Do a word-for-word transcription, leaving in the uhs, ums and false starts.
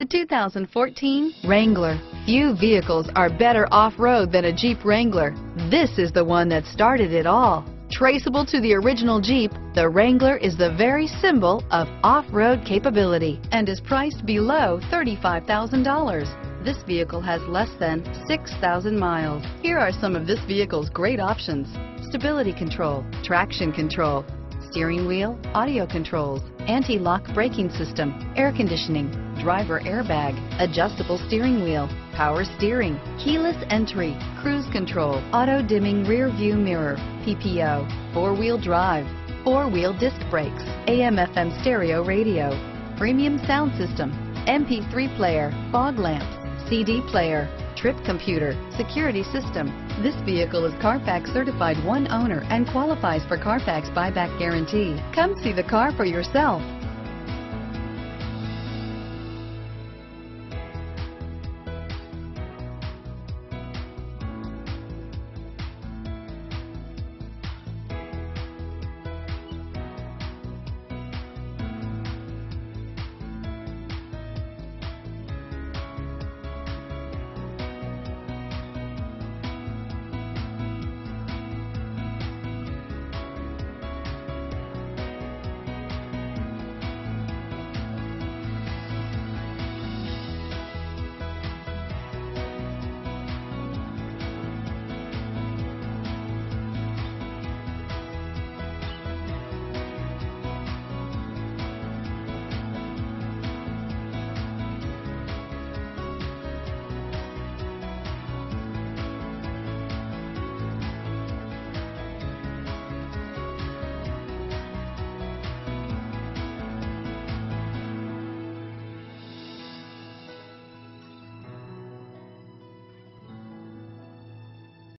The two thousand fourteen Wrangler. Few vehicles are better off-road than a Jeep Wrangler. This is the one that started it all. Traceable to the original Jeep, the Wrangler is the very symbol of off-road capability and is priced below thirty-five thousand dollars. This vehicle has less than six thousand miles. Here are some of this vehicle's great options: stability control, traction control, steering wheel audio controls, anti-lock braking system, air conditioning, driver airbag, adjustable steering wheel, power steering, keyless entry, cruise control, auto dimming rear view mirror, P P O, four-wheel drive, four-wheel disc brakes, A M F M stereo radio, premium sound system, M P three player, fog lamps, C D player, trip computer, security system. This vehicle is Carfax certified one owner and qualifies for Carfax buyback guarantee. Come see the car for yourself.